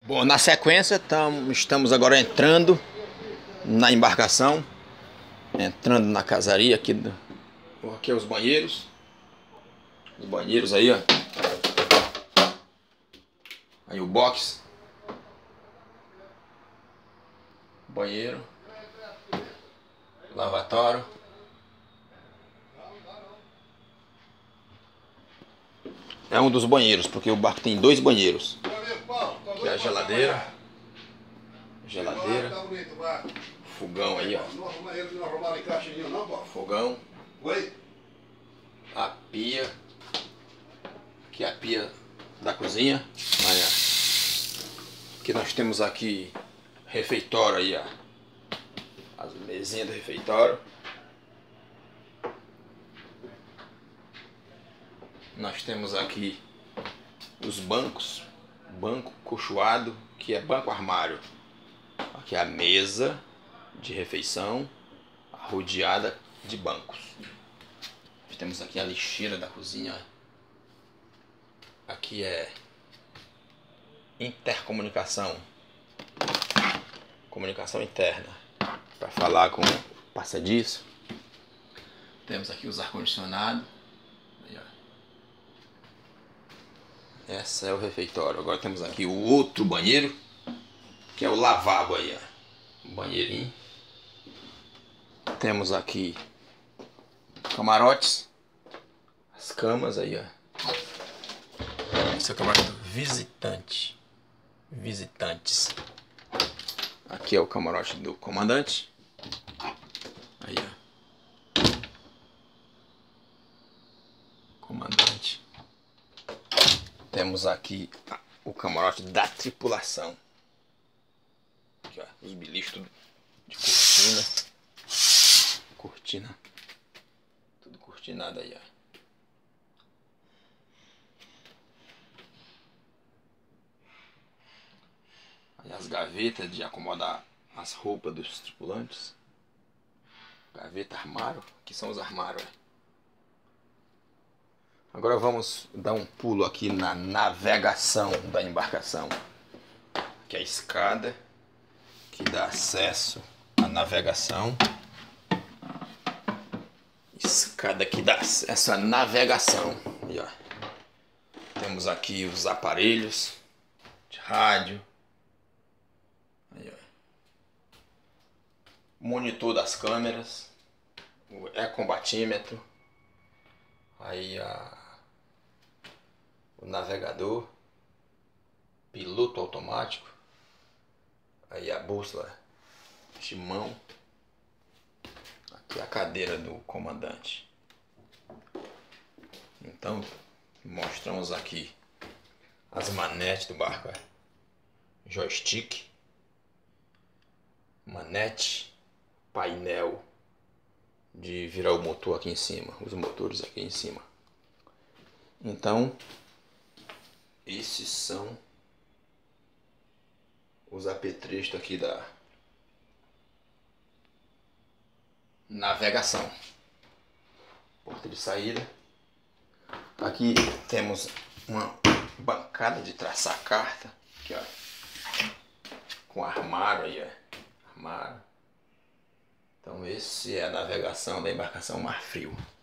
Bom, na sequência estamos agora entrando na embarcação, entrando na casaria aqui. Aqui é os banheiros aí, ó. Aí o box, banheiro, lavatório. É um dos banheiros, porque o barco tem 2 banheiros. Aqui é a geladeira. Fogão aí, ó. Fogão. A pia. Aqui é a pia da cozinha. Aí, ó. Aqui nós temos aqui refeitório aí, ó. As mesinhas do refeitório. Nós temos aqui os bancos. Banco cochoado, que é banco armário. Aqui é a mesa de refeição, rodeada de bancos. Nós temos aqui a lixeira da cozinha. Aqui é intercomunicação, comunicação interna, para falar com o passadiço. Temos aqui os ar-condicionado. Esse é o refeitório. Agora temos aqui o outro banheiro, que é o lavabo aí, ó. Banheirinho. Temos aqui camarotes, as camas aí, ó. Esse é o camarote do visitante. Visitantes. Aqui é o camarote do comandante. Aí, ó. Comandante. Temos aqui o camarote da tripulação. Aqui, ó, os bilichos de cortina. Cortina. Tudo cortinado aí, ó. Aí as gavetas de acomodar as roupas dos tripulantes. Gaveta, armário. Aqui são os armários, ó. Agora vamos dar um pulo aqui na navegação da embarcação. Aqui é a escada que dá acesso à navegação. Escada que dá acesso à navegação. E, ó, temos aqui os aparelhos de rádio. Aí, ó, monitor das câmeras. O ecombatímetro. Aí o navegador, piloto automático, aí a bússola de mão, aqui a cadeira do comandante. Então mostramos aqui as manetes do barco, joystick, manete, painel de virar o motor aqui em cima, os motores aqui em cima. Então esses são os apetrechos aqui da navegação. Porta de saída. Aqui temos uma bancada de traçar carta. Aqui, ó, com armário aí, ó. Armário. Então esse é a navegação da embarcação Mar Frio.